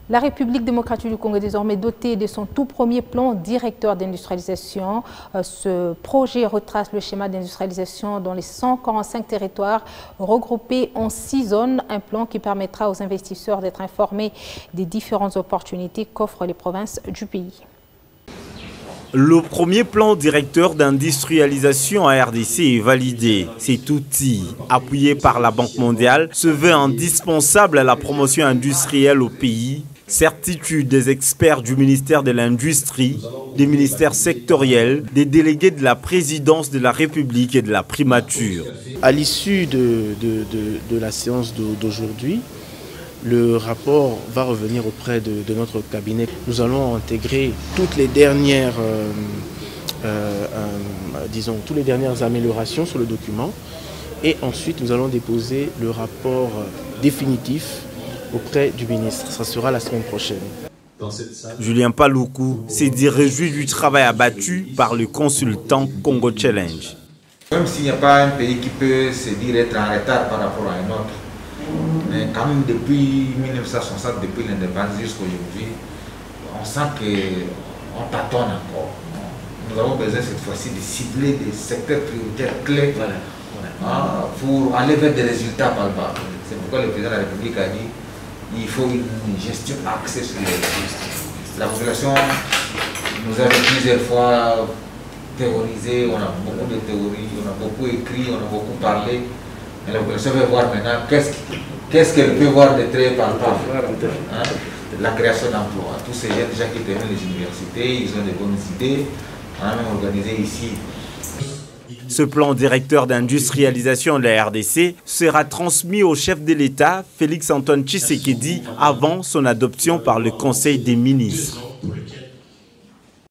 La République démocratique du Congo est désormais dotée de son tout premier plan directeur d'industrialisation. Ce projet retrace le schéma d'industrialisation dans les 145 territoires regroupés en 6 zones. Un plan qui permettra aux investisseurs d'être informés des différentes opportunités qu'offrent les provinces du pays. Le premier plan directeur d'industrialisation à RDC est validé. Cet outil, appuyé par la Banque mondiale, se veut indispensable à la promotion industrielle au pays. Certitude des experts du ministère de l'Industrie, des ministères sectoriels, des délégués de la présidence de la République et de la primature. À l'issue de la séance d'aujourd'hui, le rapport va revenir auprès de notre cabinet. Nous allons intégrer toutes les dernières, toutes les dernières améliorations sur le document et ensuite nous allons déposer le rapport définitif auprès du ministre. Ça sera la semaine prochaine. Julien Paloukou s'est dit réjoui du travail abattu par le consultant Congo Challenge. Même s'il n'y a pas un pays qui peut se dire être en retard par rapport à un autre, mais quand même depuis 1960, depuis l'indépendance jusqu'à aujourd'hui, on sent qu'on tâtonne encore. Nous avons besoin cette fois-ci de cibler des secteurs prioritaires clés pour aller vers des résultats palpables. C'est pourquoi le président de la République a dit qu'il faut une gestion axée sur les ressources. La population nous a plusieurs fois théorisé, on a beaucoup de théories, on a beaucoup écrit, on a beaucoup parlé. Mais la population veut voir maintenant qu'est-ce qu'elle peut voir de très palpable. La création d'emplois. Tous ces jeunes déjà qui terminent les universités, ils ont de bonnes idées. On a même organisé ici. Ce plan directeur d'industrialisation de la RDC sera transmis au chef de l'État, Félix Antoine Tshisekedi, avant son adoption par le Conseil des ministres.